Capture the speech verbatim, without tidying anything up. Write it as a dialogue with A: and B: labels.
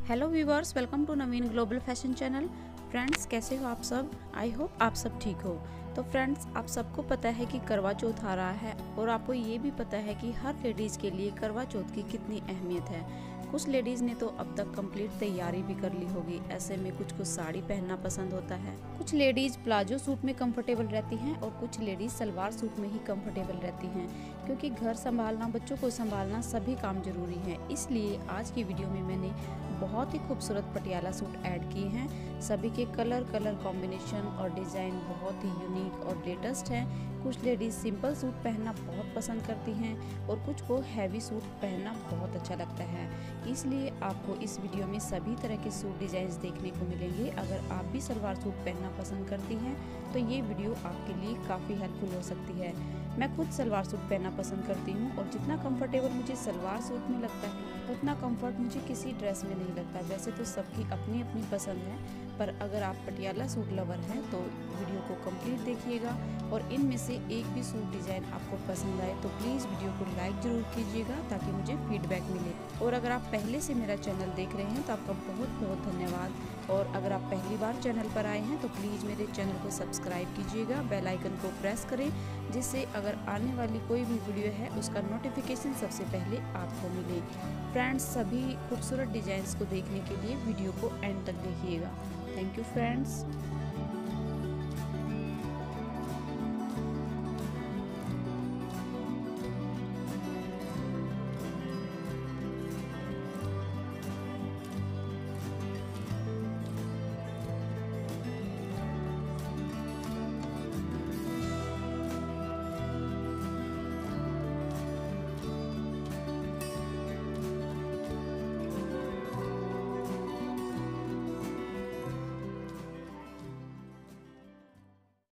A: Hello viewers, welcome to Naveen global fashion channel. Friends, कैसे हो आप सब? आई होप आप सब ठीक हो। तो फ्रेंड्स, आप सबको पता है कि करवा चौथ आ रहा है और आपको ये भी पता है कि हर लेडीज़ के लिए करवा चौथ की कितनी अहमियत है। कुछ लेडीज़ ने तो अब तक कंप्लीट तैयारी भी कर ली होगी। ऐसे में कुछ को साड़ी पहनना पसंद होता है, कुछ लेडीज़ प्लाजो सूट में कंफर्टेबल रहती हैं और कुछ लेडीज़ सलवार सूट में ही कंफर्टेबल रहती हैं, क्योंकि घर संभालना, बच्चों को संभालना सभी काम जरूरी है। इसलिए आज की वीडियो में मैंने बहुत ही खूबसूरत पटियाला सूट ऐड किए हैं। सभी के कलर कलर कॉम्बिनेशन और डिज़ाइन बहुत ही यूनिक और लेटेस्ट हैं। कुछ लेडीज़ सिंपल सूट पहनना बहुत पसंद करती हैं और कुछ को हैवी सूट पहनना बहुत अच्छा लगता है। इसलिए आपको इस वीडियो में सभी तरह के सूट डिज़ाइंस देखने को मिलेंगे। अगर आप भी सलवार सूट पहनना पसंद करती हैं तो ये वीडियो आपके लिए काफ़ी हेल्पफुल हो सकती है। मैं खुद सलवार सूट पहनना पसंद करती हूँ और जितना कंफर्टेबल मुझे सलवार सूट में लगता है उतना कंफर्ट मुझे किसी ड्रेस में नहीं लगता। वैसे तो सबकी अपनी अपनी पसंद है, पर अगर आप पटियाला सूट लवर हैं तो वीडियो को कंप्लीट देखिएगा और इनमें से एक भी सूट डिज़ाइन आपको पसंद आए तो प्लीज़ वीडियो को लाइक ज़रूर कीजिएगा ताकि मुझे फीडबैक मिले। और अगर आप पहले से मेरा चैनल देख रहे हैं तो आपका बहुत बहुत धन्यवाद। और अगर आप पहली बार चैनल पर आए हैं तो प्लीज़ मेरे चैनल को सब्सक्राइब कीजिएगा, बेल आइकन को प्रेस करें, जिससे अगर आने वाली कोई भी वीडियो है उसका नोटिफिकेशन सबसे पहले आपको मिले। फ्रेंड्स, सभी खूबसूरत डिज़ाइंस को देखने के लिए वीडियो को एंड तक देखिएगा। Thank you friends.